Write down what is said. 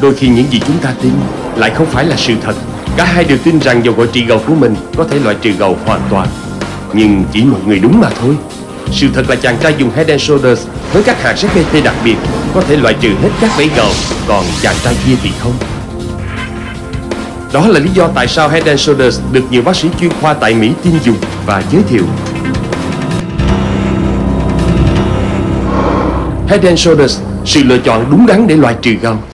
Đôi khi những gì chúng ta tin lại không phải là sự thật. Cả hai đều tin rằng dầu gội trị gầu của mình có thể loại trừ gầu hoàn toàn, nhưng chỉ một người đúng mà thôi. Sự thật là chàng trai dùng Head and Shoulders với các hạt ZPT đặc biệt có thể loại trừ hết các vảy gầu, còn chàng trai kia thì không. Đó là lý do tại sao Head and Shoulders được nhiều bác sĩ chuyên khoa tại Mỹ tin dùng và giới thiệu. Head and Shoulders, sự lựa chọn đúng đắn để loại trừ gầu.